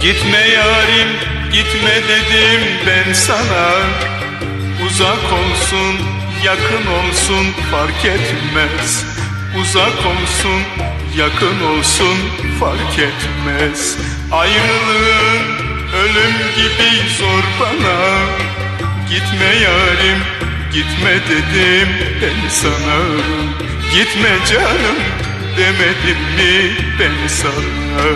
Gitme yarim, gitme dedim ben sana. Uzak olsun, yakın olsun fark etmez. Uzak olsun, yakın olsun fark etmez. Ayrılığın ölüm gibi zor bana. Gitme yarim, gitme dedim ben sana. Gitme canım demedim mi ben sana.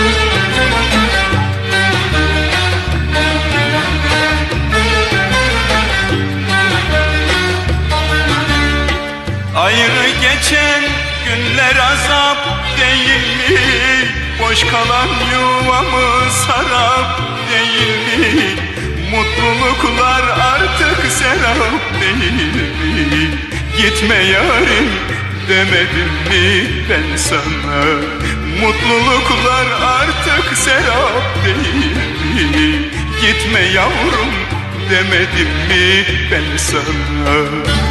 Ayrı geçen günler azap değil mi? Boş kalan yuvamız harap değil mi? Mutluluklar artık serap değil mi? Gitme yarim demedim mi ben sana? Mutluluklar artık serap değil mi? Gitme yavrum demedim mi ben sana?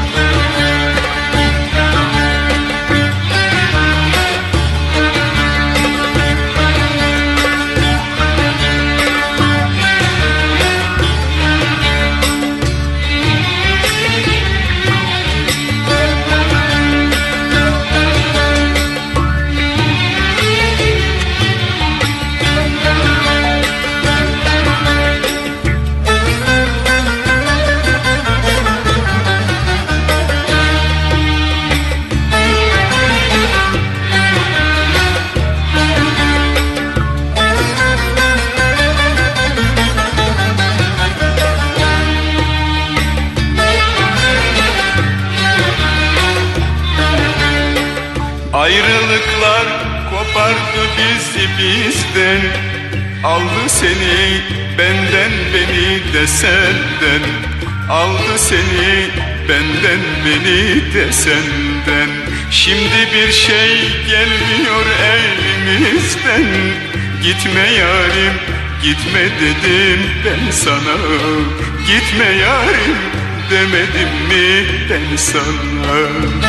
Ayrılıklar kopardı bizi bizden. Aldı seni benden, beni de senden. Aldı seni benden, beni de senden. Şimdi bir şey gelmiyor elimizden. Gitme yarim, gitme dedim ben sana. Gitme yarim demedim mi ben sana?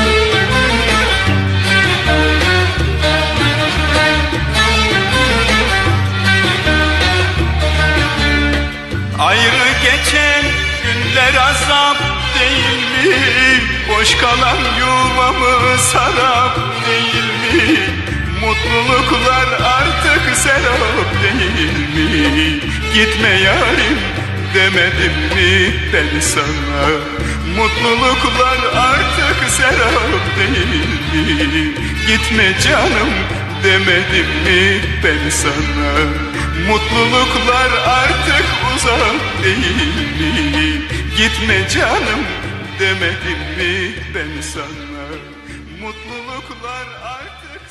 Ayrı geçen günler azap değil mi? Boş kalan yuvamız harap değil mi? Mutluluklar artık serap değil mi? Gitme yarim demedim mi ben sana? Mutluluklar artık serap değil mi? Gitme canım demedim mi ben sana? Mutluluklar artık uzak değil mi? Gitme canım demedim mi ben sana? Mutluluklar artık